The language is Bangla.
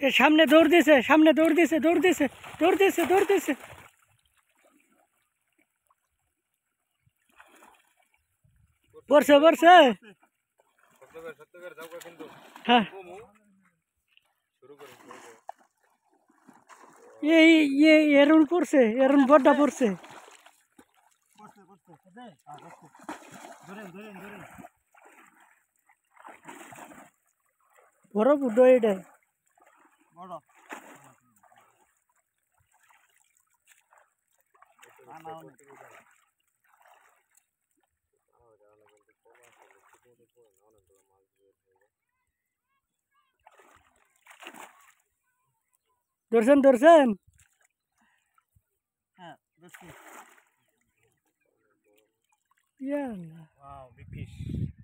সামনে দৌড় দিছে, সামনে দৌড় দিছে, দৌড় দিছে, দৌড় দিছে, দৌড় দিছে। পড়ছে পড়ছে। হ্যাঁ এরুন পড়ছে, এরুন বড্ডা পড়ছে। বড় বুড়ো এটা বড় ধরছেন ধরছেন। হ্যাঁ ধরছি। Wow, big fish.